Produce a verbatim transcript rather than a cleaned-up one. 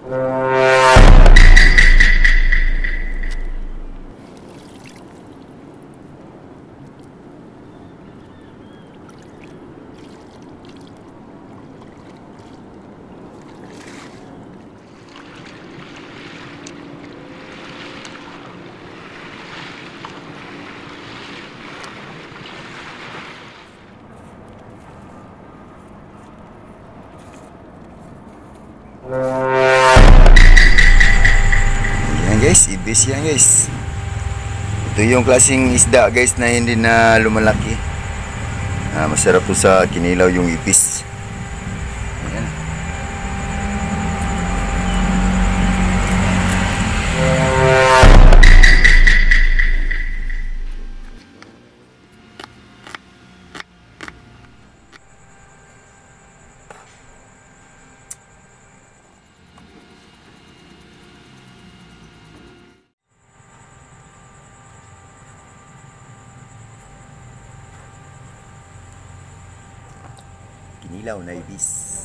Yan guys, ibis yan guys. Ito yung klaseng isda guys na hindi na lumalaki. Ah, masarap to sa kinilaw yung ibis. Ayan. Kinilaw na ibis.